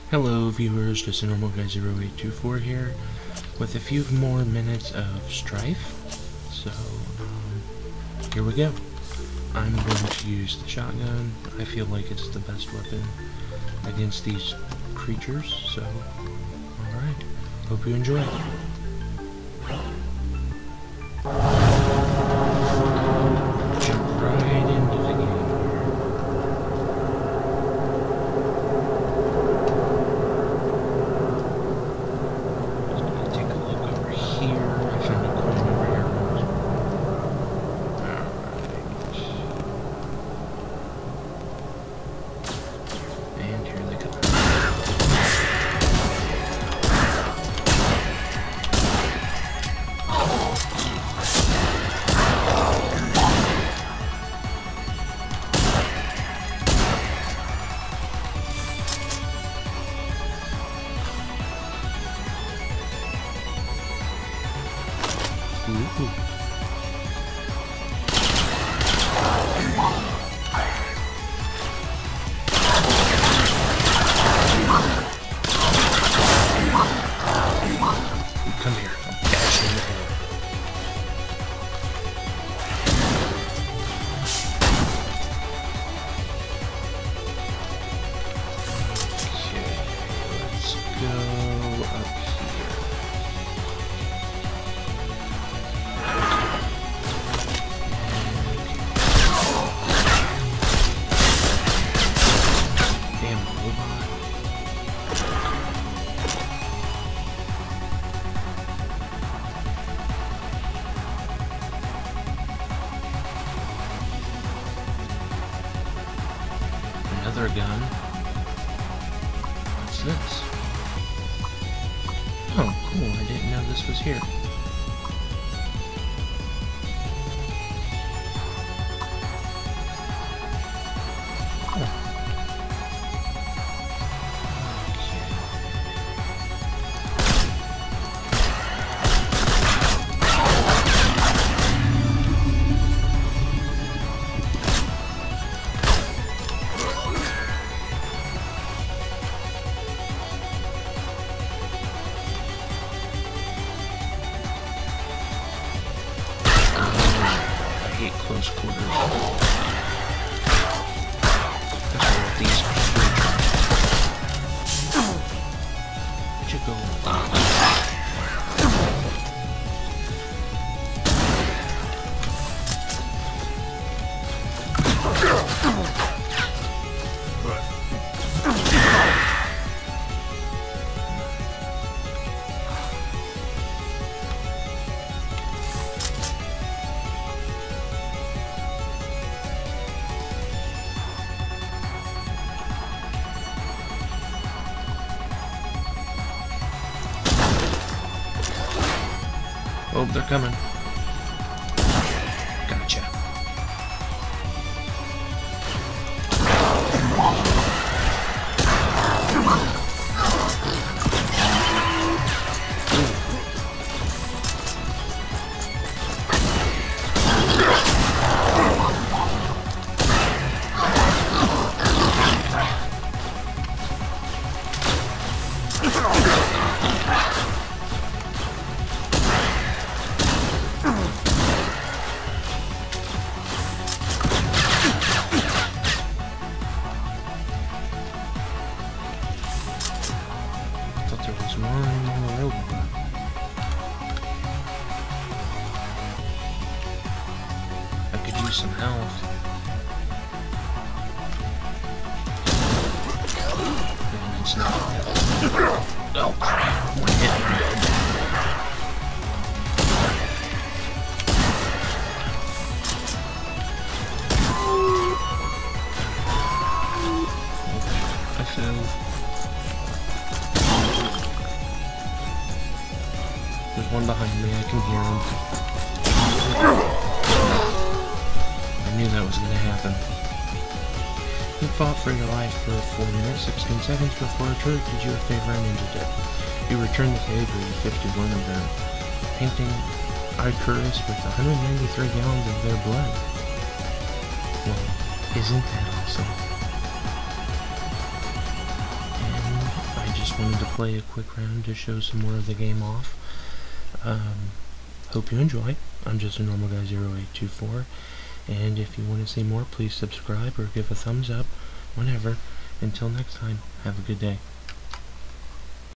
Hello viewers, just a normal guy 0824 here with a few more minutes of STRAFE. So here we go. I'm going to use the shotgun. I feel like it's the best weapon against these creatures, so alright. Hope you enjoy. Jump right into the game. Ooh. Come here, I'll bash you in the head. Okay, let's go up here. Another gun. What's this? Oh, cool. I didn't know this was here. Close quarters. That's all these creatures. Where'd you go? Oh, they're coming. Gotcha. There was one more over. I could use some health. And it's not. Oh crap, one hit and I'm dead. I fell. There's one behind me, I can hear him. I knew that was going to happen. You fought for your life for 4 minutes, 16 seconds before a turret did you a favor and ended it. You returned the favor to 51 of them, painting Icarus with 193 gallons of their blood. Well, isn't that awesome? And I just wanted to play a quick round to show some more of the game off. Hope you enjoy. I'm just a normal guy 0824, and if you want to see more, please subscribe or give a thumbs up whenever. Until next time, have a good day.